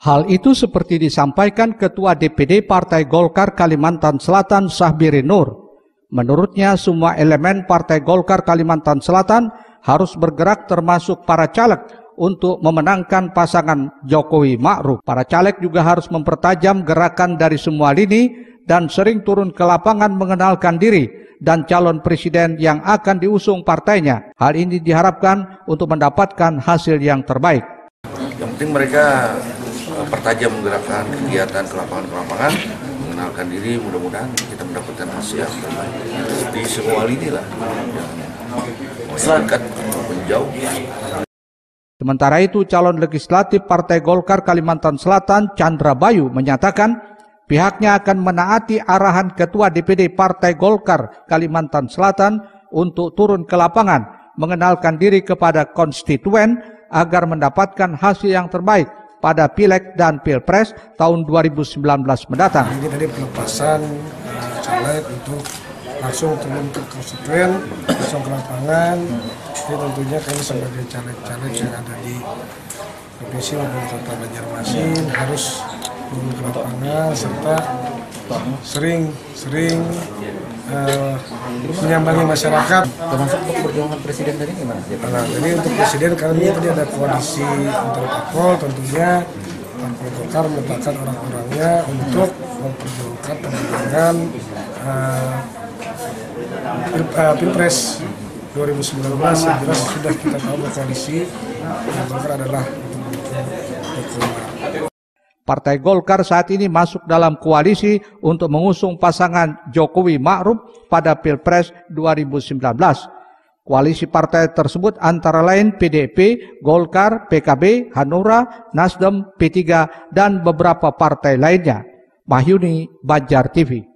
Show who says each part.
Speaker 1: Hal itu seperti disampaikan Ketua DPD Partai Golkar Kalimantan Selatan Sahbiri Nur. Menurutnya semua elemen Partai Golkar Kalimantan Selatan harus bergerak termasuk para caleg untuk memenangkan pasangan Jokowi Ma'ruf. Para caleg juga harus mempertajam gerakan dari semua lini dan sering turun ke lapangan mengenalkan diri dan calon presiden yang akan diusung partainya. Hal ini diharapkan untuk mendapatkan hasil yang terbaik.
Speaker 2: Yang penting mereka pertajam gerakan kegiatan ke lapangan, mengenalkan diri, mudah-mudahan kita mendapatkan hasil yang terbaik di semua lini lah, masyarakat menjauh.
Speaker 1: Sementara itu, calon legislatif Partai Golkar Kalimantan Selatan Chandra Bayu menyatakan pihaknya akan menaati arahan Ketua DPD Partai Golkar Kalimantan Selatan untuk turun ke lapangan, mengenalkan diri kepada konstituen agar mendapatkan hasil yang terbaik pada Pileg dan Pilpres tahun 2019 mendatang.
Speaker 3: Ini tadi pelepasan caleg untuk langsung turun ke konstituen, langsung ke lapangan. Jadi tentunya kami sebagai caleg-caleg yang ada di provinsi maupun kota Banjarmasin harus turun ke lapangan serta sering menyambangi masyarakat.
Speaker 4: Termasuk untuk perjuangan presiden tadi gimana?
Speaker 3: Nah, jadi untuk presiden karena ini tadi ada koalisi antar parpol, tentunya Parpol Golkar meletakkan orang-orangnya untuk memperjuangkan pemenangan Pilpres 2019. Yang jelas sudah kita tahu koalisi Golkar adalah untuk
Speaker 1: Partai Golkar saat ini masuk dalam koalisi untuk mengusung pasangan Jokowi Ma'ruf pada Pilpres 2019. Koalisi partai tersebut antara lain PDIP, Golkar, PKB, Hanura, Nasdem, P3, dan beberapa partai lainnya. Mahyuni, Banjar TV.